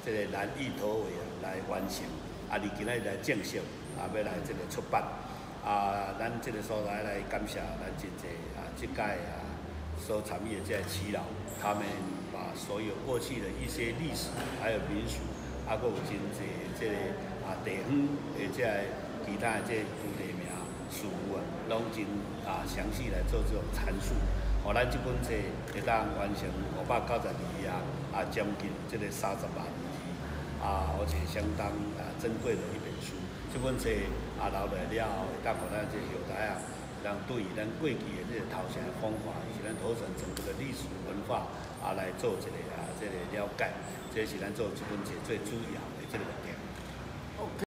这个难以突围来完成。啊，你今仔来正式要来这个出版。咱这个所在来感谢咱真济这届所参与的这些耆老，他们把所有过去的一些历史还有民俗，还有真济这个地方的这其他的这地名事物拢真详细来做这种阐述。咱这本册会当完成592将近这个30万字而且相当珍贵的一本书。这本册留来了后，会当互咱这后代让对于咱过去的这个头前的方法，以及咱土城整个的历史文化来做这个了解，这是咱做这本册最主要的这个问题。